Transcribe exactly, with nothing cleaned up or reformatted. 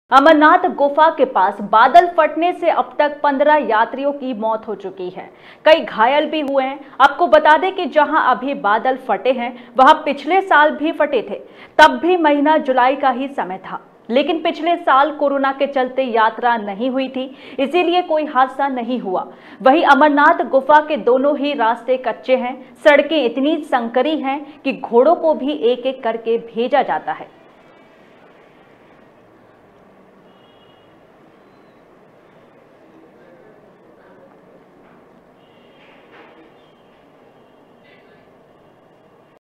अमरनाथ गुफा के पास बादल फटने से अब तक पंद्रह यात्रियों की मौत हो चुकी है। कई घायल भी हुए हैं। आपको बता दें कि जहां अभी बादल फटे हैं वहां पिछले साल भी फटे थे। तब भी महीना जुलाई का ही समय था, लेकिन पिछले साल कोरोना के चलते यात्रा नहीं हुई थी, इसीलिए कोई हादसा नहीं हुआ। वहीं अमरनाथ गुफा के दोनों ही रास्ते कच्चे हैं। सड़कें इतनी संकरी हैं कि घोड़ों को भी एक एक करके भेजा जाता है।